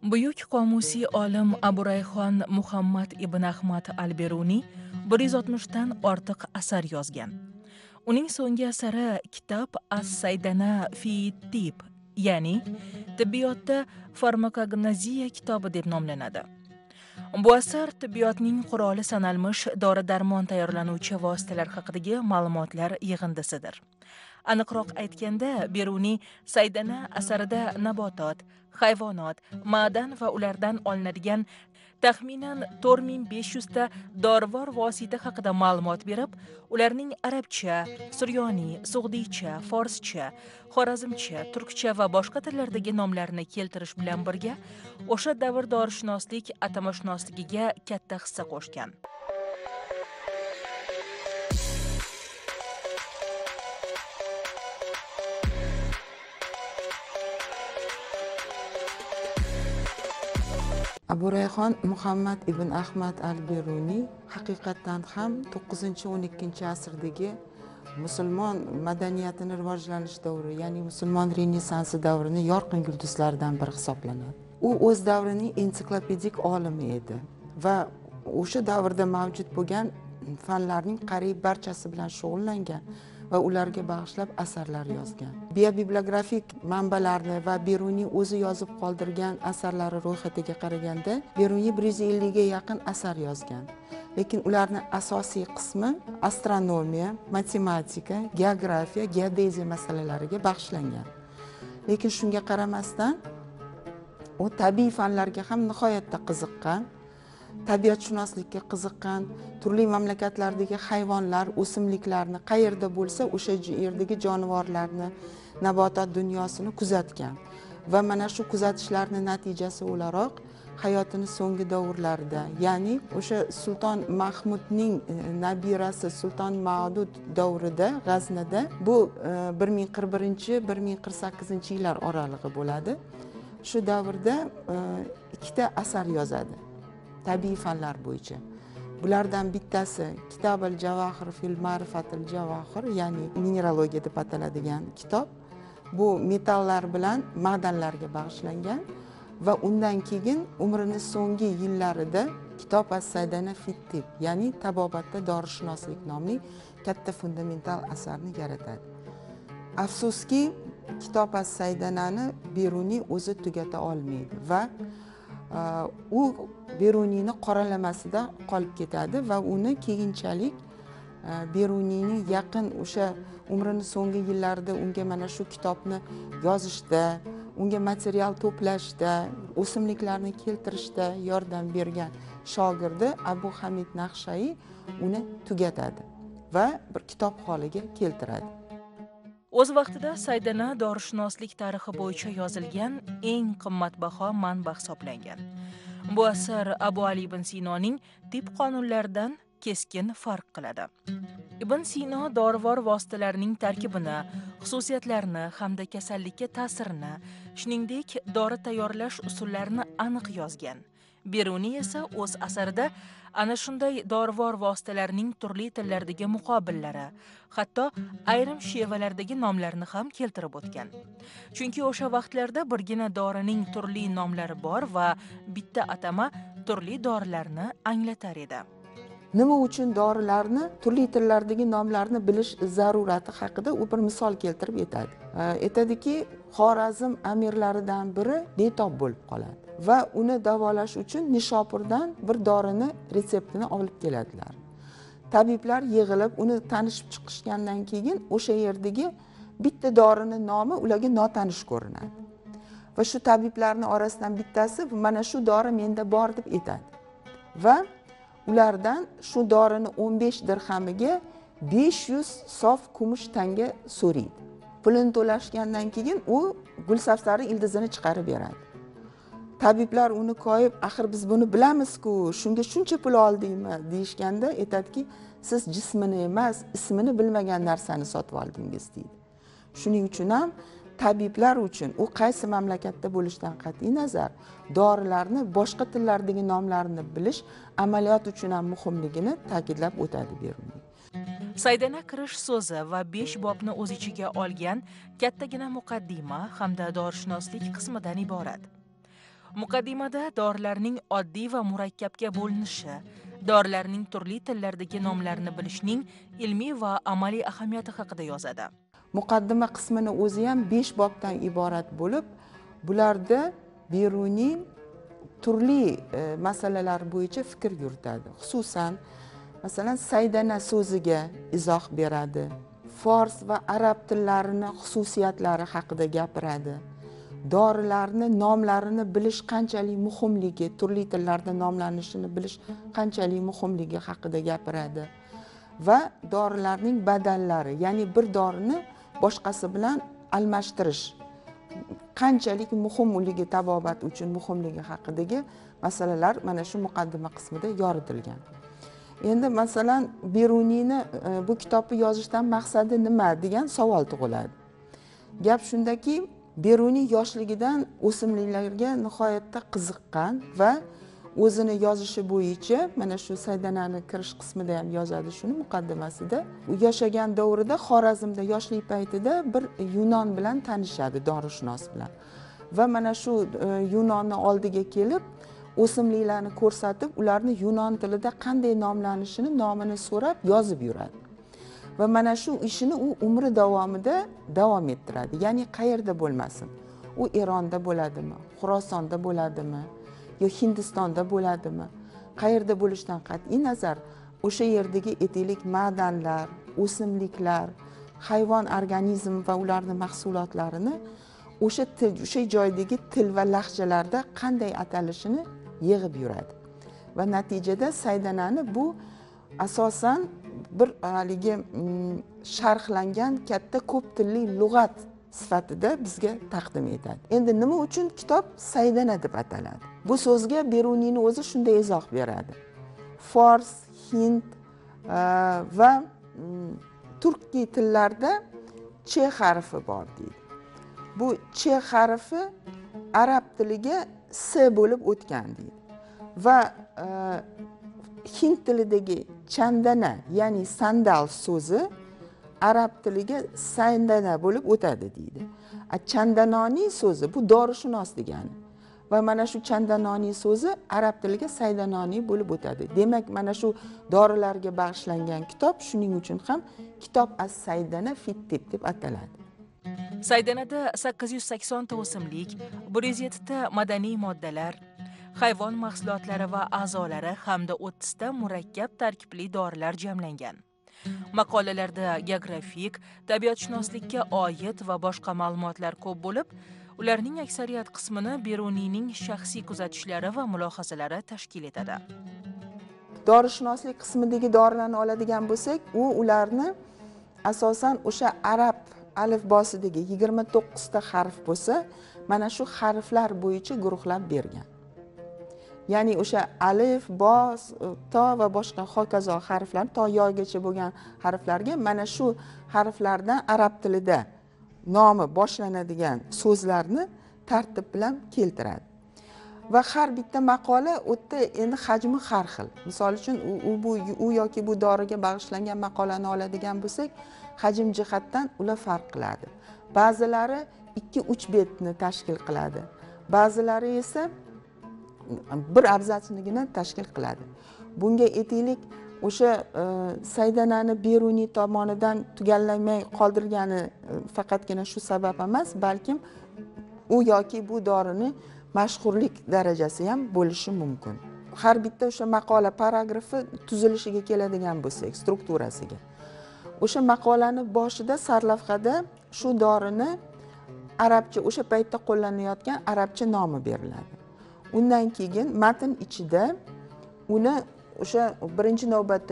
Buyuk qomusiy olim Abu Rayhon Muhammad ibn Ahmad al-Beruniy 160 dan ortiq asar yozgan. Uning so'nggi asari kitob As-Saydana fi Tib, ya'ni tibbiyotda farmakognoziya kitobi deb nomlanadi. Bu asar tibbiyotning quroli sanalmish dori-darmon tayyorlanuvchi vositalar haqidagi ma'lumotlar yig'indisidir. Aniqroq aytganda, Beruniy Saydana asarida nabotot, hayvonot, ma'dan va ulardan olinadigan taxminan 4500 ta dorivor vosita haqida ma'lumot berib, ularning arabcha, suryoniy, sug'diycha, forscha, xorazmcha, turkcha va boshqa tillardagi nomlarini keltirish bilan birga o'sha davr dorishunoslik atamashunosligiga katta hissa qo'shgan. Abu Rayhon Muhammad ibn Ahmad al-Beruniy haqiqatan ham 9-12 asrdagi musulmon madaniyatini rivojlanish davri, ya'ni musulmon renessansi davrini yorqin yulduzlaridan biri hisoblanadi. U o'z davrining ensiklopedik olimi edi va o'sha davrda mavjud bo'lgan fanlarning qariyb barchasi bilan shug'ullangan va ularga bag'ishlab asarlar yozgan. Biobibliografik manbalarni va Beruniy o'zi yozib qoldirgan asarlari ro'yxatiga qaraganda, Beruniy 150 ga yaqin asar yozgan. Lekin ularning asosiy qismi astronomiya, matematika, geografiya, geodeziya masalalariga bag'ishlangan. Lekin shunga qaramasdan, u tabiiy fanlarga ham nihoyatda qiziqqan. Tabiatshunoslikka qiziqqan, turli mamlakatlardagi hayvonlar, o'simliklarni qayerda bo'lsa o'sha yerdagi jonivorlarni, nabotot dunyosini kuzatgan va mana shu kuzatishlarning natijasi o'laroq hayotini so'nggi davrlarida, ya'ni o'sha Sulton Mahmudning nabirasi Sulton Ma'dud davrida G'aznida, bu 1041-1048 yillar oralig'i bo'ladi. Shu davrda ikkita asar yozadi tabiiy fanlar bo'yicha. Bulardan bittasi Kitob al-Javahir fil Ma'rifatil Javahir, ya'ni mineralogiya deb ataladigan kitob. Bu metallar bilan ma'danlarga bag'ishlangan va undan keyin umrining so'nggi yillarida Kitob as-Saydana fi Tib, ya'ni tabobatda dorishunoslik nomli katta fundamental asarni yaratadi. Afsuski, Kitob as-Saydanani Beruniy o'zi tugata olmaydi va u Beruniyni qoralamasida qolib ketadi va uni keyinchalik Beruniyning yaqin o'sha umrining so'nggi yillarida unga mana shu kitobni yozishda, unga material to'plashda, o'simliklarni keltirishda yordam bergan shogirdi Abu Hamid Naqshayi uni tugatadi va bir kitob holiga keltiradi. O'z vaqtida Saydana dorishunoslik tarixi bo'yicha yozilgan eng qimmatbaho manba hisoblangan. Bu asar Abu Ali ibn Sinoning tib qonunlaridan keskin farq qiladi. Ibn Sino dorivor vositalarning tarkibini, xususiyatlarini hamda kasallikka ta'sirini, shuningdek dori tayyorlash usullarini aniq yozgan. Beruniy esa o'z asarida ana shunday dorivor vositalarning turli tillardagi muqobillari, hatto ayrim shevalardagi nomlarini ham keltirib o'tgan. Chunki o'sha vaqtlarda birgina dorining turli nomlari bor va bitta atama turli dorilarni anglatar edi. Nima uchun dorilarni turli tillardagi nomlarini bilish zarurati haqida u bir misol keltirib aytadi. Aytadiki, Xorazm amirlaridan biri betob bo'lib qoladi va uni davolash uchun Nishopurdan bir dorini retseptini olib keladilar. Tabiblar yig'ilib uni tanishib chiqishgandan keyin o'sha yerdagi bitta dorini nomi ularga notanish ko'rinadi. Va shu tabiblarning orasidan bittasi mana shu dori menda bor deb aytadi. Va ulardan shu dorini 15 dirhamiga 500 sof kumush tanga so'raydi. Pulini to'lashgandan keyin u gulsafsari ildizini chiqarib beradi. Tabiblar uni koyib, axir biz buni bilamiz-ku, shunga shuncha pul oldingmi deyishganda aytadiki, siz jismini emas, ismini bilmagan narsani sotib oldingiz deydi. Shuning uchun ham tabiblar uchun u qaysi mamlakatda bo'lishidan qat'iy nazar dorilarni boshqa tillardagi nomlarini bilish amaliyot uchun ham muhimligini ta'kidlab o'tadi Beruniy. Saydana kirish so'zi va 5 bobni o'z ichiga olgan kattagina muqaddima hamda dorishunoslik qismidan iborat. Muqaddimada dorilarning oddiy va murakkabga bo'linishi, dorilarning turli tillardagi nomlarini bilishning ilmiy va amaliy ahamiyati haqida yozadi. Muqaddima qismini o'zi ham 5 bobdan iborat bo'lib, bularda Beruniy turli masalalar bo'yicha fikr yuritadi. Xususan, masalan, saydana so'ziga izoh beradi. Fors va arab tillarini xususiyatlari haqida gapiradi. Dorilarni nomlarini bilish qanchalik muhimligi, turli tillarda nomlanishini bilish qanchalik muhimligi haqida gapiradi. Va dorilarning badallari, ya'ni bir dorini boshqasi bilan almashtirish qanchalik muhimligi, tabobat uchun muhimligi haqidagi masalalar mana shu muqaddima qismida yoritilgan. Endi masalan, Beruniyni bu kitobni yozishdan maqsadi nima degan savol tug'iladi. Gap shundaki, Beruniy yoshligidan o'simliklarga nihoyatda qiziqqan va o'zini yozishi bo'yicha mana shu saydanani kirish qismida ham yozadi shuni muqaddimasida. U yashagan davrida Xorazmda yoshlik paytida bir Yunon bilan tanishadi, dorishunos bilan. Va mana shu Yunonni oldiga kelib, o'simliklarni ko'rsatib, ularni Yunon tilida qanday nomlanishini, nomini so'rab yozib yuradi. Va mana shu ishini u umri davomida davom ettiradi. Ya'ni qayerda bo'lmasin. U Eronda bo'ladimi, Xurosonda bo'ladimi, yo Hindistonda bo'ladimi, qayerda bo'lishidan qat'iy nazar, o'sha yerdagi etiklik ma'danlar, o'simliklar, hayvon organizm va ularning mahsulotlarini o'sha joydagi til va lahjalarda qanday atalishini yig'ib yuradi. Va natijada saydanani bu asosan bir haligi sharhlangan katta ko'p tilli lug'at sifatida bizga taqdim etadi. Endi nima uchun kitob saydana deb ataladi? Bu so'zga Beruniyning o'zi shunday izoh beradi. Fors, Hind va turkiy tillarda ch harfi bor deydi. Bu ch harfi arab tiliga s bo'lib o'tgan deydi. Va Hind tilidagi chandana, ya'ni sandal so'zi arab tiliga sayndana bo'lib o'tadi deydi. Chandanoniy so'zi bu dorishunos degani. Va mana shu chandanoniy so'zi arab tiliga saydanoniy bo'lib o'tadi. Demak, mana shu dorilarga bag'ishlangan kitob shuning uchun ham kitob as-saydana fit-tib deb ataladi. Saydanada 880 ta o'simlik, 107 ta madaniy moddalar, hayvon mahsulotlari va a'zolari hamda 30 ta murakkab tarkibli dorilar jamlangan. Maqolalarda geografik, tabiatshunoslikka oid va boshqa ma'lumotlar ko'p bo'lib, ularning aksariyat qismini Beruniyning shaxsiy kuzatishlari va mulohazalari tashkil etadi. Dorishunoslik qismidagi dorilarni oladigan bo'lsak, ularni asosan o'sha arab alifbosidagi 29 ta harf bo'lsa, mana shu harflar bo'yicha guruhlab bergan. Ya'ni o'sha alif, bo, to va boshqa hokazo harflar, to yogacha bo'lgan harflarga mana shu harflardan arab tilida nomi boshlanadigan so'zlarni tartib bilan keltiradi. Va har bitta maqola o'tda endi hajmi har xil. Misol uchun u yoki bu doriga bag'ishlangan maqolani oladigan bo'lsak, hajm jihatdan ular farq qiladi. Ba'zilari 2-3 betni tashkil qiladi. Ba'zilari esa bir abzatsnigina tashkil qiladi. Bunga aytaylik, o'sha saydanani Beruniy tomonidan tugallamay qoldirgani faqatgina shu sabab emas, balkim u yoki bu dorini mashhurlik darajasi ham bo'lishi mumkin. Har bitta o'sha maqola paragrafi tuzilishiga keladigan bo'lsak, strukturasiga. O'sha maqolani boshida sarlavhada shu dorini arabcha, o'sha paytda qo'llanayotgan arabcha nomi beriladi. Undan keyin matn ichida uni o'sha birinchi navbatda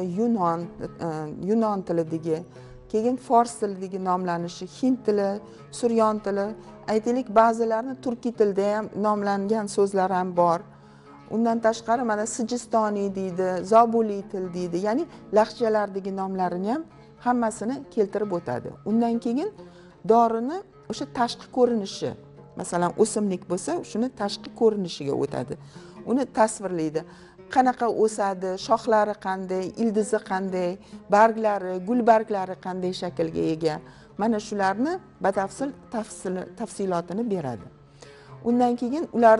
Yunon tilidagi, keyin fors tilidagi nomlanishi, hind tili, suryon tili, aytaylik ba'zilarini turkiy tilda ham nomlangan so'zlar ham bor. Undan tashqari mana Sijistoniy deydi, Zobuliy til deydi, ya'ni lahjalardagi nomlarini ham hammasini keltirib o'tadi. Undan keyin dorini o'sha tashqi ko'rinishi, masalan o'simlik bo'lsa, shuni tashqi ko'rinishiga o'tadi. Uni tasvirlaydi. Qanaqa o'sadi, shoxlari qanday, ildizi qanday, barglari, gulbarglari qanday shaklga ega. Mana shularni batafsil tafsilotini beradi. Undan keyin ularni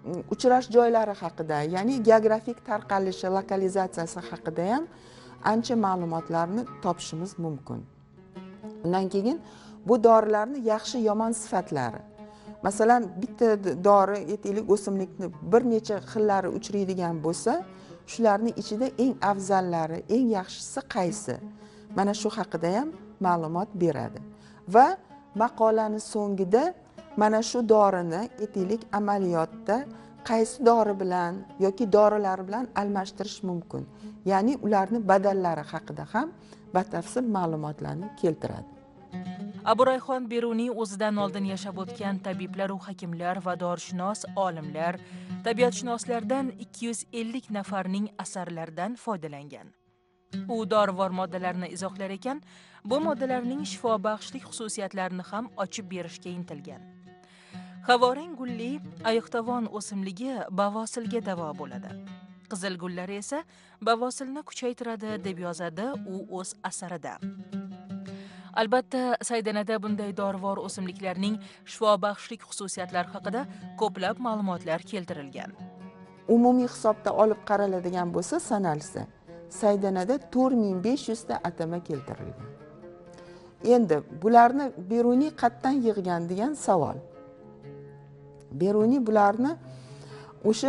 uchrash joylari haqida, ya'ni geografik tarqalishi, lokalizatsiyasi haqida ham ancha ma'lumotlarni topishimiz mumkin. Undan keyin bu dorilarni yaxshi yomon sifatlari. Masalan, bitta dori aytaylik o'simlikni bir necha xillari uchraydigan bo'lsa, shularning ichida eng afzallari, eng yaxshisi qaysi? Mana shu haqida ham ma'lumot beradi. Va maqolani so'ngida mana shu dorini aytaylik amaliyotda qaysi dori bilan yoki dorilar bilan almashtirish mumkin. Ya'ni ularning badallari haqida ham batafsil ma'lumotlarni keltiradi. Aburayxon Beruniy o'zidan oldin yashab o'tgan tabiblar, hakimlar va dorishunos olimlar, tabiatshunoslardan 250 nafarning asarlaridan foydalangan. U dorivor moddalarni izohlar ekan, bu moddalarning shifobaxshlik xususiyatlarini ham ochib berishga intilgan. Havorang gulli ayiqtovon o'simligi bavosilga davo bo'ladi. Qizil gullar esa bavosilni kuchaytiradi deb yozadi u o'z asarida. Albatta, saydanada bunday dorivor o'simliklarning shifobaxshlik xususiyatlari haqida ko'plab ma'lumotlar keltirilgan. Umumiy hisobda olib qaraladigan bo'lsa, sanalsa, saydanada 4500 ta atama keltirilgan. Endi bularni Beruniy qayerdan yig'gan degan savol. Beruniy bularni o'sha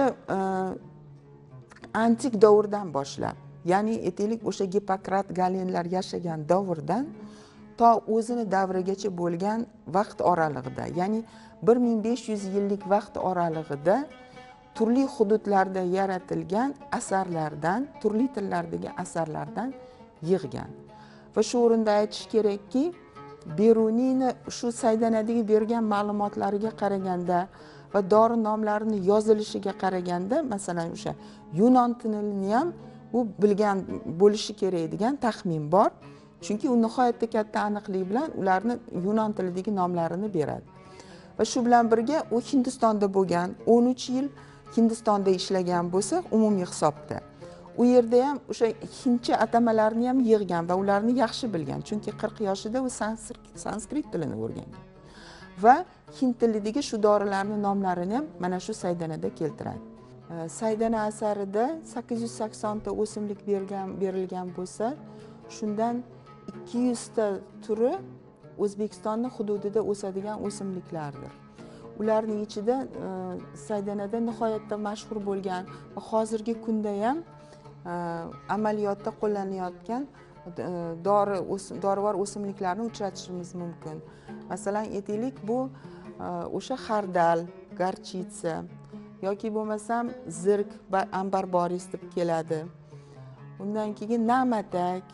antik davrdan boshlab, ya'ni aytaylik o'sha Gippokrat, Galenlar yashagan davrdan to o'zini davrigacha bo'lgan vaqt oralig'ida, ya'ni 1500 yillik vaqt oralig'ida turli hududlarda yaratilgan asarlardan, turli tillardagi asarlardan yig'gan. Va shu o'rinda aytish kerakki, Beruniyni shu saydanadagi bergan ma'lumotlariga qaraganda va dori nomlarini yozilishiga qaraganda, masalan, o'sha Yunon tilini ham u bilgan bo'lishi kerak degan taxmin bor. Chunki u nihoyatda katta aniqlik bilan ularni Yunon tilidagi nomlarini beradi. Va shu bilan birga u Hindistonda bo'lgan, 13 yil Hindistonda ishlagan bo'lsa, umumiy hisobda. U yerda ham o'sha hindcha atamalarni ham yig'gan va ularni yaxshi bilgan. Chunki 40 yoshida u sanskrit tilini o'rgangan. Va hind tilidagi shu dorilarning nomlarini ham mana shu saydanada keltiradi. Saydana asarida 880 ta o'simlik berilgan bo'lsa, shundan 200 ta turi O'zbekistonning hududida o'sadigan o'simliklardir. Ularning ichida saydanada nihoyatda mashhur bo'lgan va hozirgi kunda ham amaliyotda qo'llanayotgan dorivor o'simliklarni uchratishimiz mumkin. Masalan, aytaylik, bu o'sha xardal, garchitsa yoki bo'lmasam zirk va ambar boris deb keladi. Undan keyin na'matak,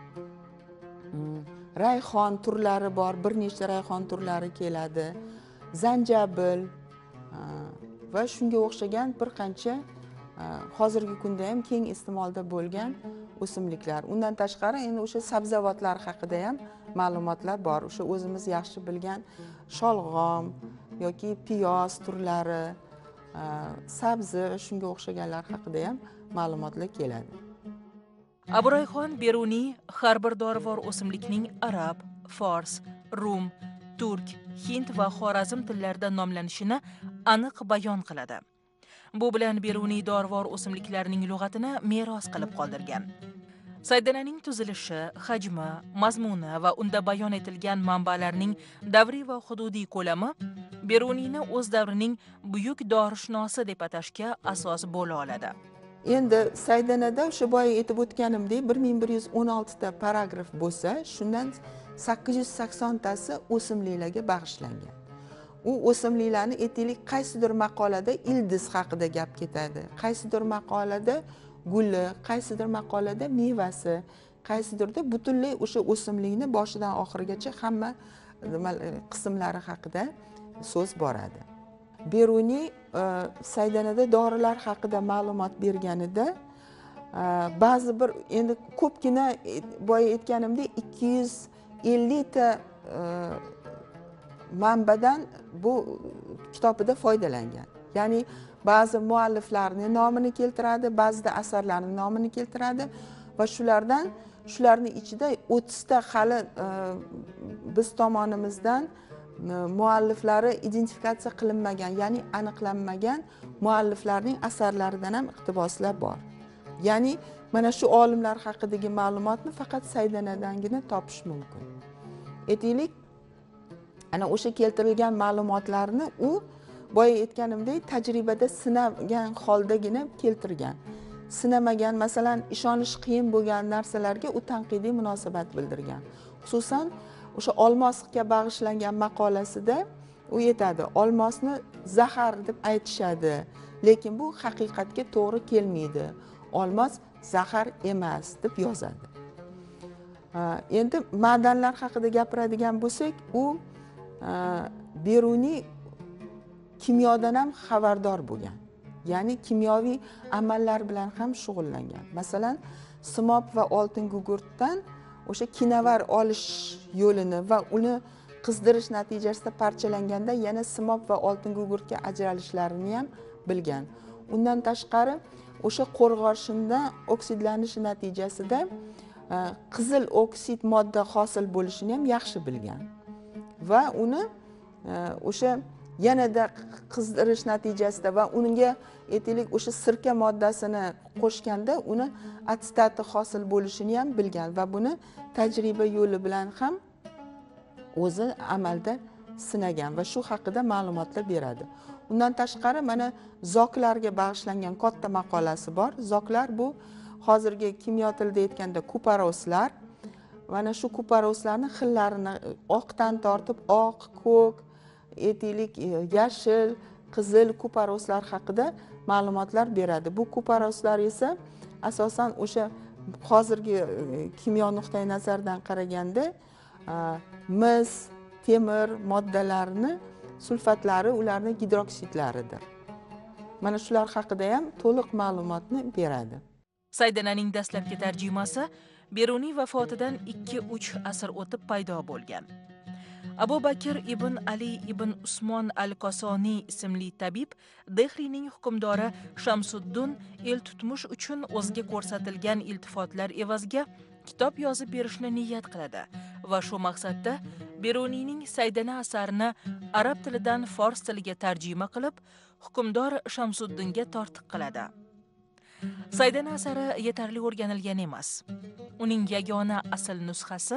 rayhon turlari bor, bir nechta rayhon turlari keladi. Zanjabil va shunga o'xshagan bir qancha hozirgi kunda ham keng iste'molda bo'lgan o'simliklar. Undan tashqari endi o'sha sabzavotlar haqida ham ma'lumotlar bor. O'sha o'zimiz yaxshi bilgan sholg'om yoki piyoz turlari, sabzi va shunga o'xshaganlar haqida ham ma'lumotlar keladi. Aburayxon Beruniy har bir dorivor o'simlikning arab, fors, rum, turk, hind va xorazm tillarida nomlanishini aniq bayon qiladi. Bu bilan Beruniy dorivor o'simliklarning lug'atini meros qilib qoldirgan. Saydananing tuzilishi, hajmi, mazmuni va unda bayon etilgan manbalarning davriy va hududiy ko'lami Beruniyni o'z davrining buyuk dorishunosi deb atashga asos bo'la oladi. Endi saydanada o'sha boya aytib o'tganimdek 1116 ta paragraf bo'lsa, shundan 880 tasi o'simliklarga bag'ishlangan. U o'simliklarni aytaylik, qaysidir maqolada ildiz haqida gap ketadi, qaysidir maqolada guli, qaysidir maqolada mevasi, qaysidirda butunlay o'sha o'simlikni boshidan oxirigacha hamma qismlari haqida so'z boradi. Beruniy saydanada dorilar haqida ma'lumot berganida ba'zi bir endi ko'pgina boya aytganimdek 250 ta manbadan bu kitobida foydalangan. Ya'ni ba'zi mualliflarning nomini keltiradi, ba'zida asarlarning nomini keltiradi va shularning ichida 30 ta hali biz tomonimizdan mualliflari identifikatsiya qilinmagan, ya'ni aniqlanmagan mualliflarning asarlaridan ham iqtiboslar bor. Ya'ni mana shu olimlar haqidagi ma'lumotni faqat Saydanadangina topish mumkin. Aytaylik, ana o'sha keltirilgan ma'lumotlarni u boya aytganimdek tajribada sinagan holdagina keltirgan. Sinamagan, masalan, ishonish qiyin bo'lgan narsalarga u tanqidiy munosabat bildirgan. Xususan, o'sha olmosga bag'ishlangan maqolasida u aytadi, olmosni zahar deb aytishadi, lekin bu haqiqatga to'g'ri kelmaydi. Olmos zahar emas deb yozadi. Endi ma'danlar haqida gapiradigan bo'lsak, u Beruniy kimyodan ham xabardor bo'lgan. Ya'ni kimyoviy amallar bilan ham shug'ullangan. Masalan, simob va oltin gugurtdan o'sha kinavar olish yo'lini va uni qizdirish natijasida parchalanganda yana simob va oltin gugurtga ajralishlarini ham bilgan. Undan tashqari, o'sha qo'rg'oshinda oksidlanishi natijasida qizil oksid modda hosil bo'lishini ham yaxshi bilgan. Va uni o'sha yanada qizdirish natijasida va unga aytaylik o'sha sirka moddasini qo'shganda uni atstati hosil bo'lishini ham bilgan va buni tajriba yo'li bilan ham o'zi amalda sinagan va shu haqida ma'lumotlar beradi. Undan tashqari mana zoklarga bag'ishlangan katta maqolasi bor. Zoklar bu hozirgi kimyo tilida aytganda kuparoslar. Mana shu kuparoslarning xillarini oqdan tortib oq, ko'k, aytaylik yashil, qizil kuparoslar haqida ma'lumotlar beradi. Bu kuparoslar esa asosan o'sha hozirgi kimyo nuqtai nazaridan qaraganda mis, temir moddalarini sulfatlari, ularning gidroksidlaridir. Mana shular haqida ham to'liq ma'lumotni beradi. Saydananing dastlabki tarjimasi Beruniy vafotidan 2-3 asr o'tib paydo bo'lgan. Abu Bakr ibn Ali ibn Usmon al-Kosoniy ismli tabib Dehriyning hukmdori Shamsuddin el tutmush uchun o'ziga ko'rsatilgan iltifotlar evaziga kitob yozib berishni niyat qiladi va shu maqsadda Beruniyning Saydana asarini arab tilidan fors tiliga tarjima qilib, hukmdor Shamsuddinga tortiq qiladi. Saydana asari yetarli o'rganilgan emas. Uning yagona asl nusxasi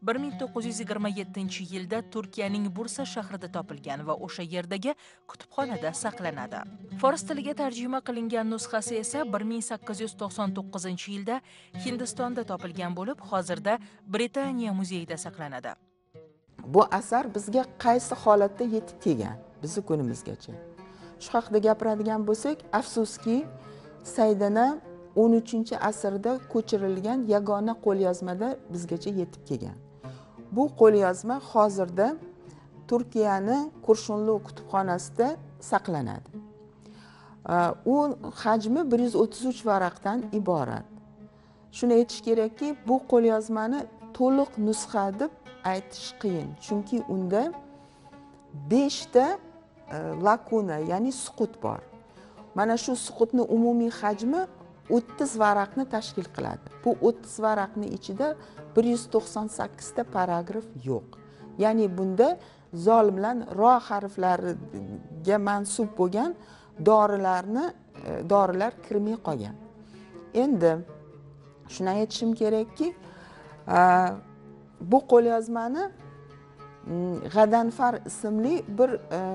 1927-yilda Turkiyaning Bursa shahrida topilgan va o'sha yerdagi kutubxonada saqlanadi. Fors tiliga tarjima qilingan nusxasi esa 1899-yilda Hindistonda topilgan bo'lib, hozirda Britaniya muzeyida saqlanadi. Bu asar bizga qaysi holatda yetib kelgan bizni kunimizgacha? Shu haqida gapiradigan bo'lsak, afsuski, Saydana 13-asrda ko'chirilgan yagona qo'lyozmada bizgacha yetib kelgan. Bu qo'lyozma hozirda Turkiyaning Kurshunlu kutubxonasida saqlanadi. U hajmi 133 varaqdan iborat. Shuni aytish kerakki, bu qo'lyozmani to'liq nusxa deb aytish qiyin, chunki unda 5 ta lakuna, ya'ni suqut bor. Mana shu suqutni umumiy hajmi 30 varaqni tashkil qiladi. Bu 30 varaqning ichida 198 ta paragraf yo'q. Ya'ni bunda zol bilan ro harflariga mansub bo'lgan dorilar kirmay qolgan. Endi shuni aytishim kerakki, bu qo'lyozmani G'adanfar ismli bir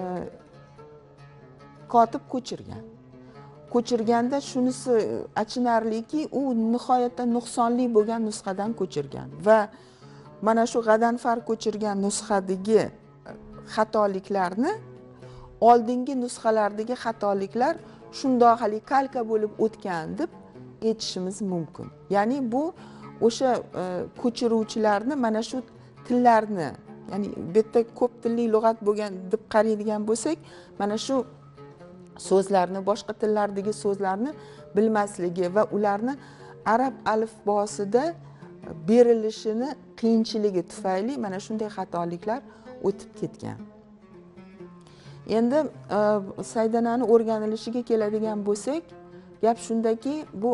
kotib ko'chirgan. Ko'chirganda shunisi achinarliki, u nihoyatda nuqsonli bo'lgan nusxadan ko'chirgan va mana shu G'adanfar ko'chirgan nusxadagi xatoliklarni oldingi nusxalardagi xatoliklar shundoq hali kalka bo'lib o'tgan deb aytishimiz mumkin. Ya'ni bu o'sha ko'chiruvchilarni mana shu tillarni, ya'ni bu yerda ko'p tilli lug'at bo'lgan deb qaraydigan bo'lsak, mana shu so'zlarni, boshqa tillardagi so'zlarni bilmasligi va ularni arab alifbosida berilishini qiyinchiligi tufayli mana shunday xatoliklar o'tib ketgan. Endi Saydanani o'rganilishiga keladigan bo'lsak, gap shundaki, bu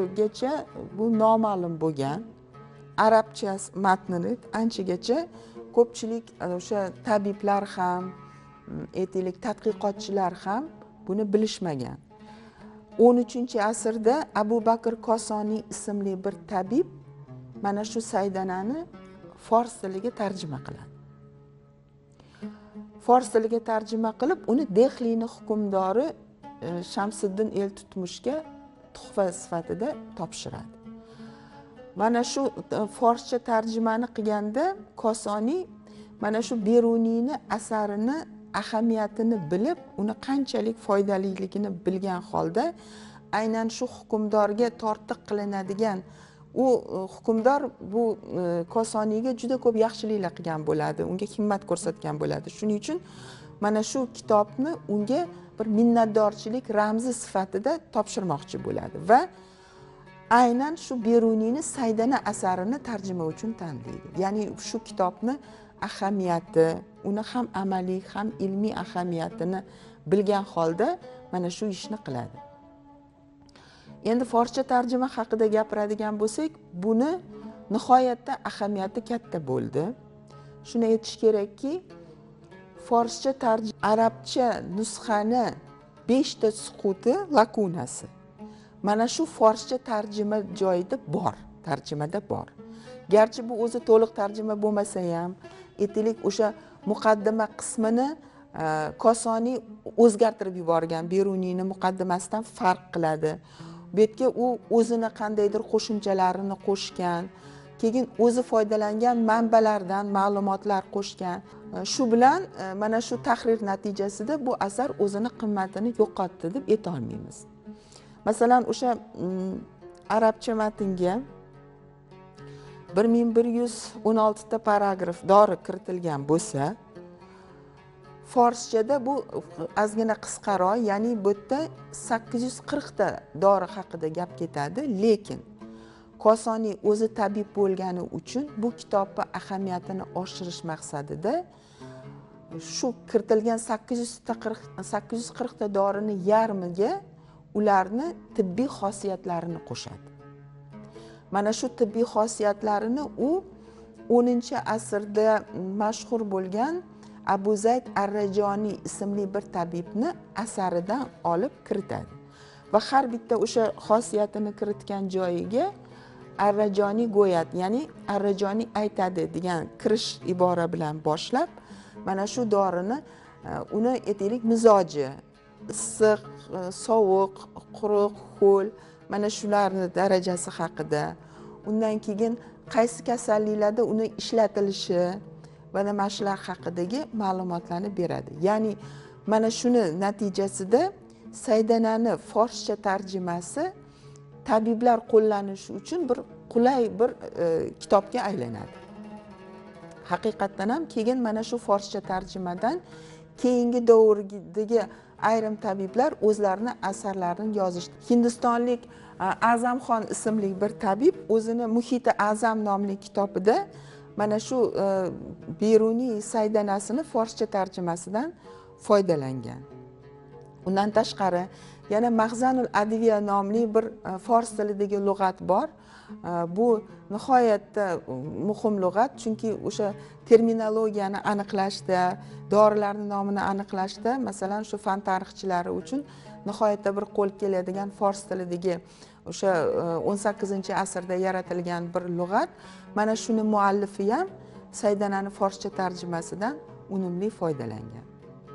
anchagacha bu noma'lum bo'lgan arabcha matnini anchagacha ko'pchilik o'sha tabiblar ham, aytaylik tadqiqotchilar ham buni bilishmagan. 13-asrda Abu Bakr Kosoniy ismli bir tabib mana shu saydanani fors tiliga tarjima qiladi. Fors tiliga tarjima qilib, uni Dehlini hukmdori Shamsiddin Eltutmushga tuhfa sifatida topshiradi. Mana shu forscha tarjimani qilganda Kosoniy mana shu Beruniyni asarini ahamiyatini bilib, uni qanchalik foydaliligini bilgan holda, aynan shu hukmdorga tortiq qilinadigan u hukmdor bu Kosoniyga juda ko'p yaxshiliklar qilgan bo'ladi, unga himmat ko'rsatgan bo'ladi. Shuning uchun mana shu kitobni unga bir minnatdorchilik ramzi sifatida topshirmoqchi bo'ladi va aynan shu Beruniyni Saydana asarini tarjima uchun tanlaydi. Ya'ni shu kitobni ahamiyati, uni ham amaliy, ham ilmiy ahamiyatini bilgan holda mana shu ishni qiladi. Endi forscha tarjima haqida gapiradigan bo'lsak, buni nihoyatda ahamiyati katta bo'ldi. Shuni aytish kerakki, forscha arabcha nusxani 5 ta suquti, lakunasi mana shu forscha tarjima joyida bor, tarjimada bor. Garchi bu o'zi to'liq tarjima bo'lmasa ham, aytaylik o'sha muqaddima qismini Kosoniy o'zgartirib yuborgan, Beruniyni muqaddimasidan farq qiladi. Bu yerga u o'zini qandaydir qo'shimchalarini qo'shgan, keyin o'zi foydalangan manbalardan ma'lumotlar qo'shgan. Shu bilan mana shu tahrir natijasida bu asar o'zini qimmatini yo'qotdi deb ayta olmaymiz. Masalan, o'sha arabcha matnga 1116 ta paragraf dori kiritilgan bo'lsa, forschada bu ozgina qisqaroq, ya'ni bu yerda 840 ta dori haqida gap ketadi, lekin Kosoniy o'zi tabib bo'lgani uchun bu kitobning ahamiyatini oshirish maqsadida shu kiritilgan 840 ta dorini yarmiga ularni tibbiy xosiyatlarini qo'shadi. Mana shu tibbiy xosiyatlarini u 10-asrda mashhur bo'lgan Abu Zayd Ar-Rajoniy ismli bir tabibni asaridan olib kiritadi. Va har bitta o'sha xosiyatini kiritgan joyiga Ar-Rajoniy go'yat, ya'ni Ar-Rajoniy aytadi degan kirish ibora bilan boshlab, mana shu dorini uni aytaylik mizoji, issiq, sovuq, quruq, ho'l, mana shularning darajasi haqida, undan keyin qaysi kasalliklarda uni ishlatilishi va mana shular haqidagi ma'lumotlarni beradi. Ya'ni mana shuni natijasida Saydanani forscha tarjimasi tabiblar qo'llanishi uchun bir qulay bir kitobga aylanadi. Haqiqatan ham keyin mana shu forscha tarjimadan keyingi davrdagi ayrim tabiblar o'zlarini asarlarini yozishdi. Hindistonlik Azamxon ismli bir tabib o'zini Muhiti Azam nomli kitobida mana shu Beruniy saydanasini forscha tarjimasidan foydalangan. Undan tashqari yana Mahzanul Adviya nomli bir fors tilidagi lug'at bor. Bu nihoyatda muhim lug'at, chunki o'sha terminologiyani aniqlashda, dorilarning nomini aniqlashda, masalan, shu fan tarixchilari uchun nihoyatda bir qo'l keladigan fors tilidagi o'sha 18-asrda yaratilgan bir lug'at. Mana shuni muallifi ham Saydanani forscha tarjimasidan unumli foydalangan.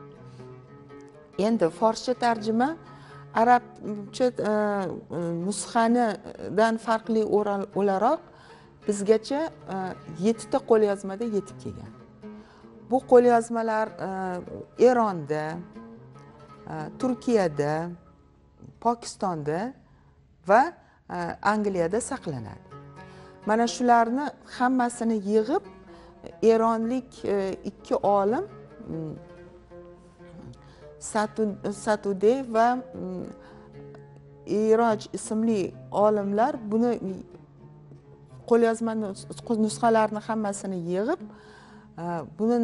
Endi forscha tarjima arabcha nusxanidan farqli o'laroq bizgacha 7 ta qo'lyozmada yetib kelgan. Bu qo'lyozmalar Eronda, Turkiyada, Pokistonda va Angliyada saqlanadi. Mana shularni hammasini yig'ib eronlik ikki olim Satudey va Iroj ismli olimlar buni qo'lyozma nusxalarini hammasini yig'ib, buni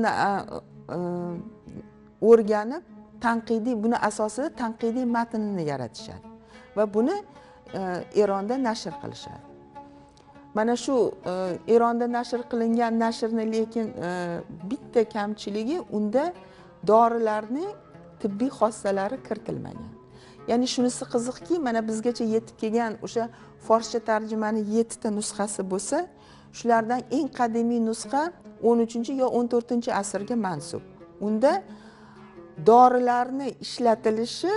o'rganib, buni asosida tanqidiy matnni yaratishadi va buni Eronda nashr qilishadi. Mana shu Eronda nashr qilingan nashrni lekin bitta kamchiligi unda dorilarning tibbiy xossalari kiritilmagan. Ya'ni shunisi qiziqki, mana bizgacha yetib kelgan o'sha forscha tarjimani 7 ta nusxasi bo'lsa, shulardan eng qadimiy nusxa 13 yo 14 asrga mansub. Unda dorilarni ishlatilishi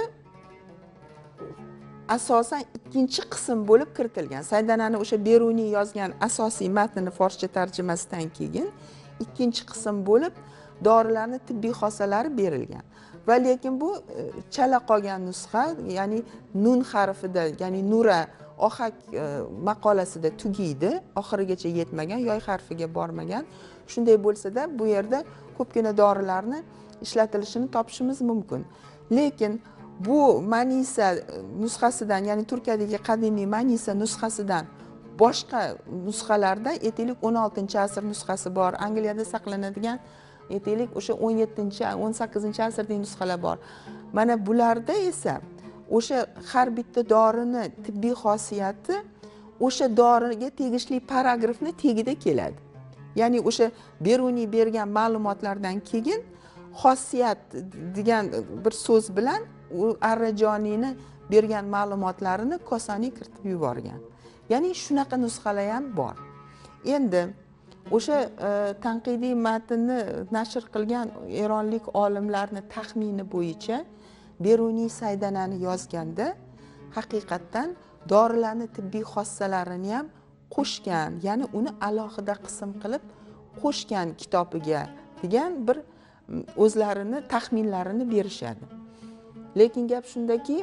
asosan ikkinchi qism bo'lib kiritilgan. Saydanani o'sha Beruniy yozgan asosiy matnini forscha tarjimasidan keyin ikkinchi qism bo'lib dorilarning tibbiy xossalari berilgan. Va lekin bu chala qolgan nusxa, ya'ni nun harfida, ya'ni nura ohak maqolasida tugaydi, oxirigacha yetmagan, yoy harfiga bormagan. Shunday bo'lsa-da, bu yerda ko'pgina dorilarni ishlatilishini topishimiz mumkin. Lekin bu Manisa nusxasidan, ya'ni Turkiyadagi qadimiy Manisa nusxasidan boshqa nusxalarda aytaylik 16-asr nusxasi bor. Angliyada saqlanadigan aytaylik o'sha 17-18-asrdagi nusxalar bor. Mana bularda esa o'sha har bitta dorini tibbiy xosiyati o'sha doriga tegishli paragrafni tagida keladi. Ya'ni o'sha Beruniy bergan ma'lumotlardan keyin xosiyat degan bir so'z bilan u Arrajoniyni bergan ma'lumotlarini Kosoniy kiritib yuborgan. Ya'ni shunaqa nusxalar ham bor. Endi o'sha tanqidiy matnni nashr qilgan eronlik olimlarning taxmini bo'yicha Beruniy Saydanani yozganda haqiqatdan dorilarning tibbiy xossalarini ham qo'shgan, ya'ni uni alohida qism qilib qo'shgan kitobiga degan bir o'zlarini taxminlarini berishadi. Lekin gap shundaki,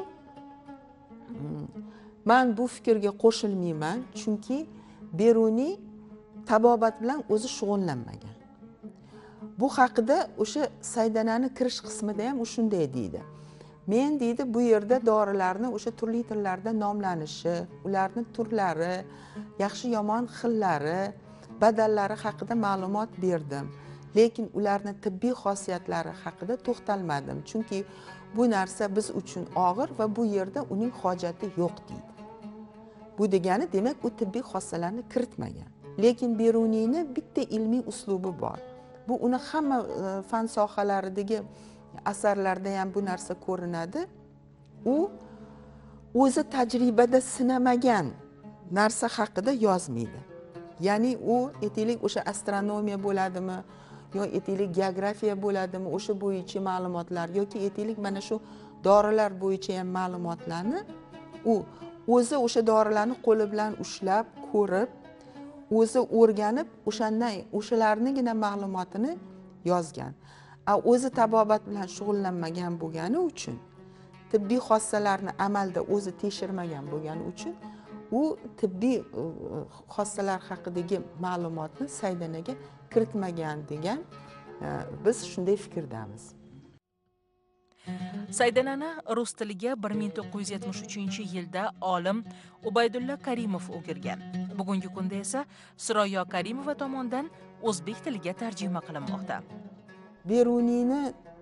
men bu fikrga qo'shilmayman, chunki Beruniy tabobat bilan o'zi shug'ullanmagan. Bu haqida o'sha Saydanani kirish qismida ham shunday deydi. Men deydi, bu yerda dorilarni o'sha turli tillarda nomlanishi, ularning turlari, yaxshi yomon xillari, badallari haqida ma'lumot berdim. Lekin ularning tibbiy xosiyatlari haqida to'xtalmadim, chunki bu narsa biz uchun og'ir va bu yerda uning hojati yo'q deydi. Bu degani demak u tibbiy xossalarni kiritmagan. Lekin Beruniyni bitta ilmiy uslubi bor. Bu uni hamma fan sohalaridagi asarlarda ham bu narsa ko'rinadi. U o'zi tajribada sinamagan narsa haqida yozmaydi. Ya'ni u aytaylik o'sha astronomiya bo'ladimi, yo aytaylik geografiya bo'ladimi, o'sha bo'yicha ma'lumotlar yoki aytaylik mana shu dorilar bo'yicha ham ma'lumotlarni u o'zi o'sha dorilarni qo'li bilan ushlab, ko'rib, o'zi o'rganib, o'shalarnigina ma'lumotini yozgan. O'zi tabobat bilan shug'ullanmagan bo'lgani uchun, tibbiy xossalarni amalda o'zi tekshirmagan bo'lgani uchun, u tibbiy xossalar haqidagi ma'lumotni Saydanaga kiritmagan degan biz shunday fikrdamiz. Saydanani rus tiliga 1973-yilda olim Ubaydulla Karimov o'girgan. Bugungi kunda esa Suroyo Karimova tomonidan o'zbek tiliga tarjima qilinmoqda. Beruniyni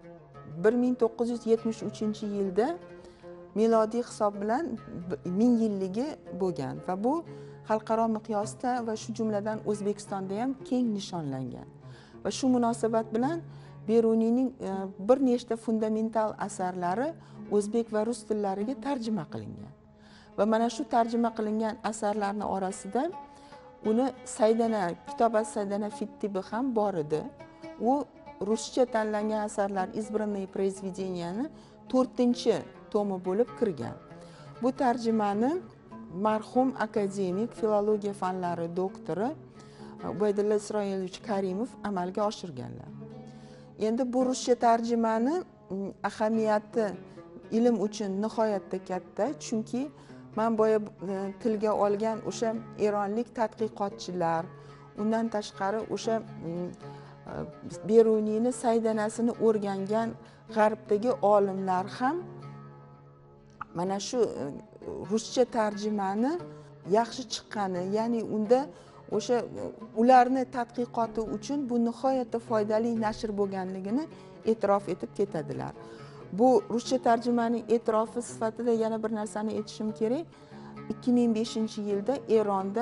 1973-yilda milodiy hisob bilan 1000 yilligi bo'lgan va bu xalqaro miqyosda va shu jumladan O'zbekistonda ham keng nishonlangan. Va shu munosabat bilan Beruniyning bir nechta fundamental asarlari o'zbek va rus tillariga tarjima qilingan. Va mana shu tarjima qilingan asarlarning orasida uni Saydana, Kitobat Saydana Fittibi ham bor edi. U ruscha tanlangan asarlar Izbranные произведенияni 4-tomi bo'lib kirgan. Bu tarjimani marhum akademik, filologiya fanlari doktori Ubaydulla Isroilovich Karimov amalga oshirganlar. Endi bu ruscha tarjimani ahamiyati ilm uchun nihoyatda katta, chunki men boya tilga olgan o'sha eronlik tadqiqotchilar, undan tashqari o'sha Beruniyni Saydanasini o'rgangan g'arbdagi olimlar ham mana shu ruscha tarjimani yaxshi chiqqani, ya'ni unda o'sha ularni tadqiqoti uchun bu nihoyatda foydali nashr bo'lganligini e'tirof etib ketadilar. Bu ruscha tarjimaning e'tirofi sifatida yana bir narsani aytishim kerak. 2005-yilda Eronda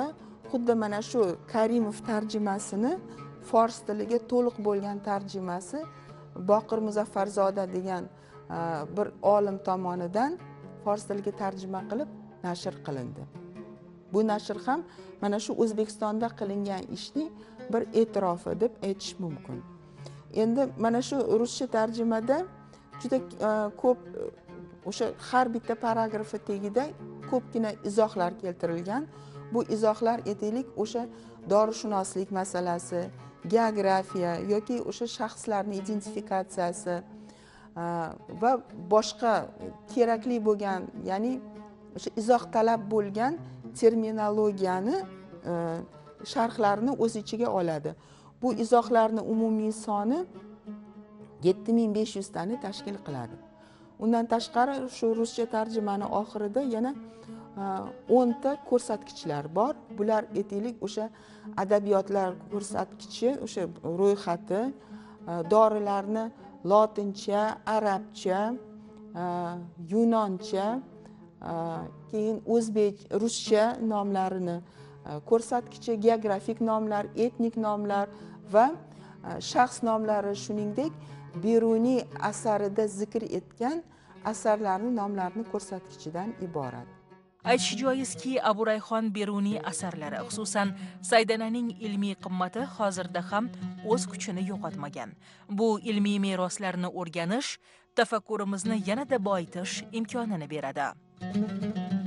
xuddi mana shu Karimov tarjimasini fors tiliga to'liq bo'lgan tarjimasi Boqir Muzaffarzoda degan bir olim tomonidan fors tiliga tarjima qilib nashr qilindi. Bu nashr ham mana shu O'zbekistonda qilingan ishning bir e'tirofi deb aytish mumkin. Endi mana shu ruscha tarjimada juda ko'p o'sha har bitta paragrafi tagida ko'pgina izohlar keltirilgan. Bu izohlar aytaylik o'sha dorishunoslik masalasi, geografiya yoki o'sha shaxslarning identifikatsiyasi va boshqa kerakli bo'lgan, ya'ni o'sha izoh talab bo'lgan terminologiyani sharhlarni o'z ichiga oladi. Bu izohlarning umumiy soni 7500 tani tashkil qiladi. Undan tashqari shu ruscha tarjimani oxirida yana 10 ta ko'rsatkichlar bor. Bular aytaylik o'sha adabiyotlar ko'rsatkichi, o'sha ro'yxati, dorilarni lotincha, arabcha, yunoncha, keyin o'zbek, ruscha nomlarini ko'rsatkichi, geografik nomlar, etnik nomlar va shaxs nomlari, shuningdek Beruniy asarida zikr etgan asarlarning nomlarini ko'rsatkichidan iborat. Aytish joizki, Abu Rayhon Beruniy asarlari, xususan Saydananing ilmiy qimmati hozirda ham o'z kuchini yo'qotmagan. Bu ilmiy meroslarni o'rganish, tafakkurimizni yanada boyitish imkonini beradi.